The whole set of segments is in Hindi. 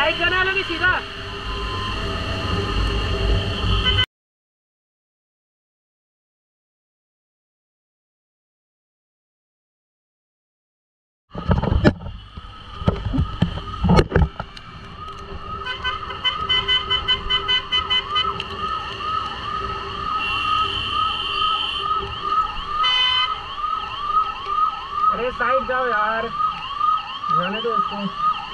राइट जाने वाला भी सीधा। अरे साइड जाओ यार, जाने दो उसको।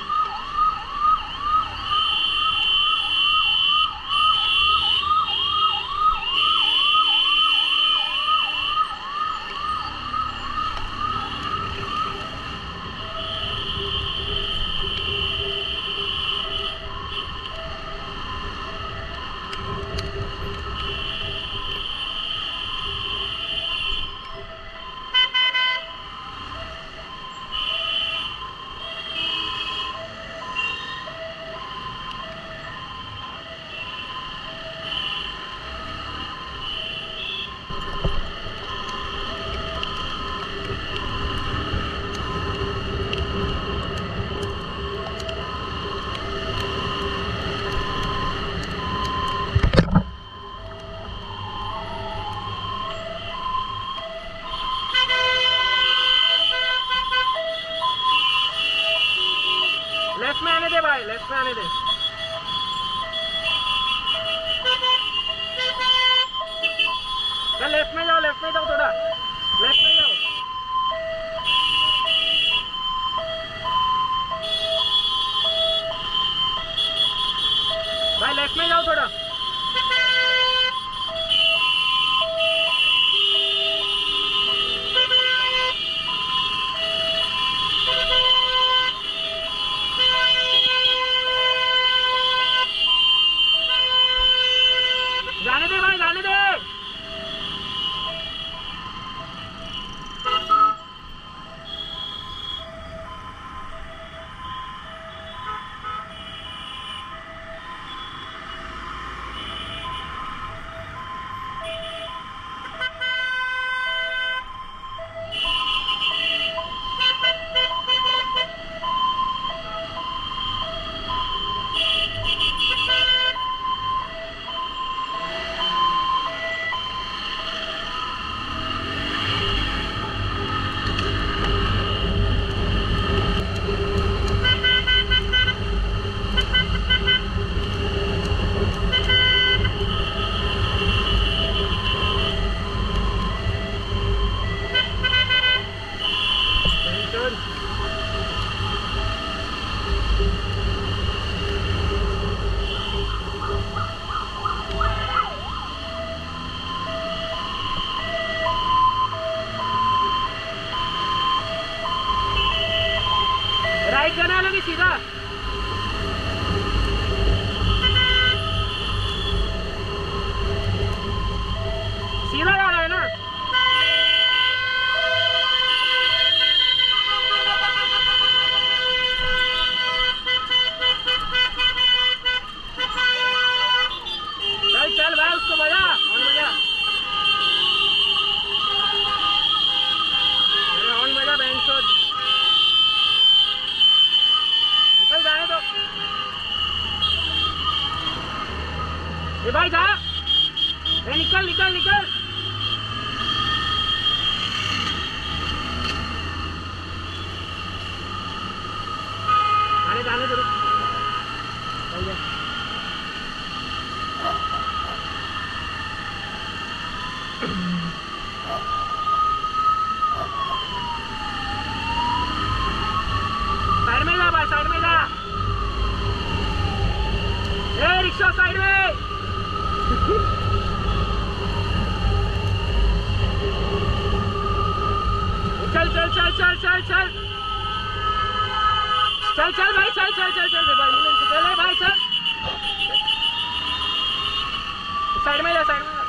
लेफ्ट में आने दे भाई, लेफ्ट में आने दे। चल लेफ्ट में जाओ, लेफ्ट में जाओ, थोड़ा लेफ्ट में जाओ। भाई लेफ्ट में जाओ थोड़ा। जाने दे भाई, जाने दे। राइट जाने वाला भी सीधा। सीधा जा रहा है ना। चल चल भाई, उसको बजा, हॉर्न बजा, हॉर्न बजा बैंक शॉट। निकल जाने दो ये भाई, जा। निकल निकल निकल। जाने दो, चल जा। साइड में जा भाई, साइड में जा। ए रिक्शा साइड में। चल चल चल चल चल चल चल चल भाई, चल चल चल चल भाई, चल भाई, चल साइड में जा, साइड में जा।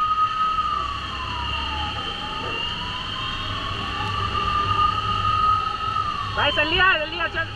भाई जल्दी आ, जल्दी आ, चल।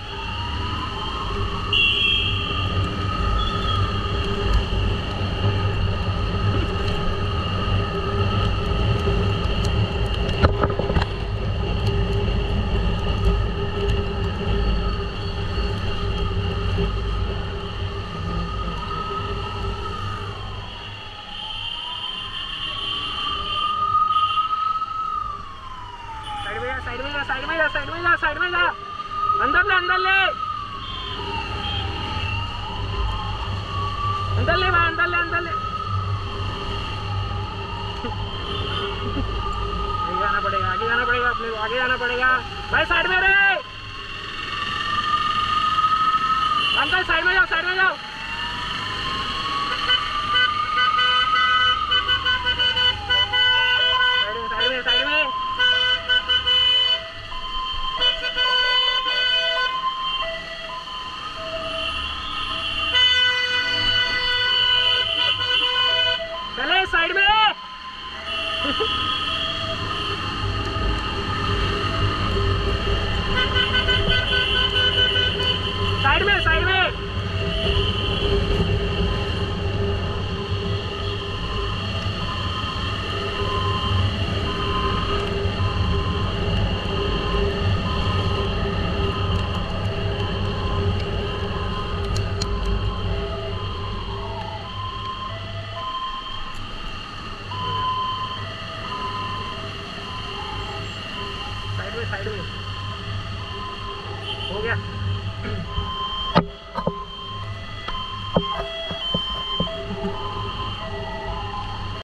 अपने अंदर ले, अंदर ले भाई, अंदर ले, अंदर ले। आगे जाना पड़ेगा, आगे जाना पड़ेगा, अपने को आगे जाना पड़ेगा भाई। साइड में रहे अंकल, साइड में जाओ, साइड में जाओ। साइड में, साइड में। चले साइड में। साइड में, साइड में। साइड में, साइड में हो गया।